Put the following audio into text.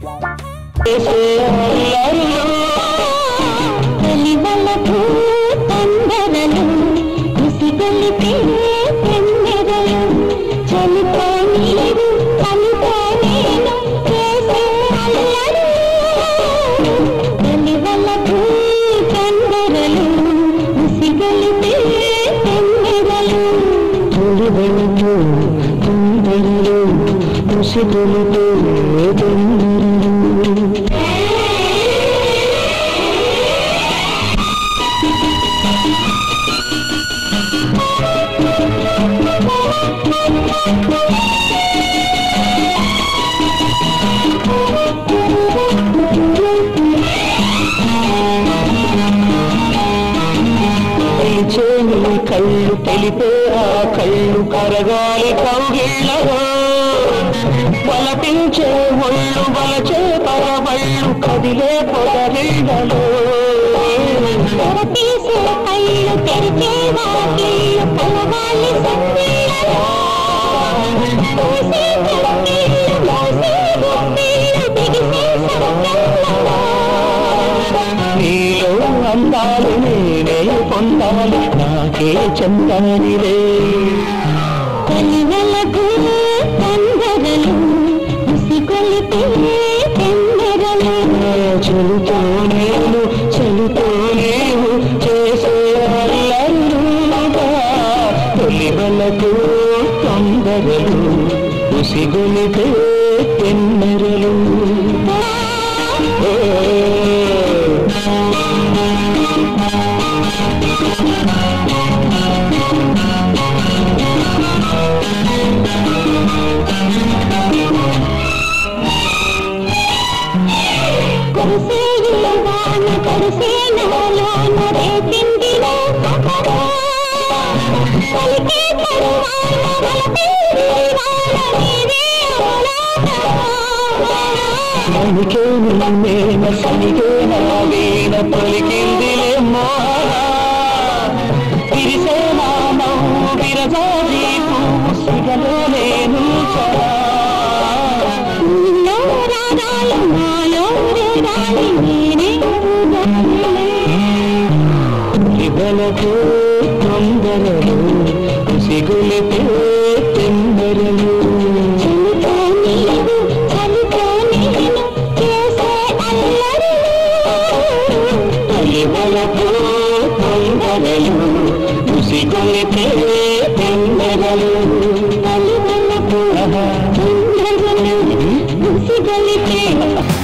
కళ్ళు తెలిపే ఆ కళ్ళు కరగాలి కౌగిళ్ళలో బలపించే ఒళ్ళు బలచే పరవళ్ళు కదిలే పొదరిళ్ళలో తెరపీసే కళ్ళు తెరిచే వాకిళ్ళు కలవాలి సందిళ్ళలో మోసే కన్నీళ్ళు మోసే గుప్పిళ్ళు బిగిసే సంకల్పంలో నీలో అందాలు నేనే పొందాలి నాకే చెందానిలే కలివలకు కందరలు ముసిగొలిపే తెందరలు చెలుతో నేను చెలుతో నీవు చేసే అల్లరుగా తొలివలకు తొందరలు ముసిగొలిపే తెన్నెరలు కరిసే ఇల్లవాన కరిసే నాలోన రేపిందిలో పలికే పరువాన వలపే దివాన నీవే సనికే నేన సనికే నావేన పలికిందిలే మోహన విరిసే నామౌ విరజాజీ పువ్వు సిగలో నేను రాగాలు నాలో రేగాలి నేనే ఇవలకు తొందరలు సిగులితే తెందరలు చలితో నీవు చలితో నేను చేసే అల్లరి ఇవలకు తొందరలు సిగులితే తెందరలు కలివలకు తొందరలు ముసిగొలిపే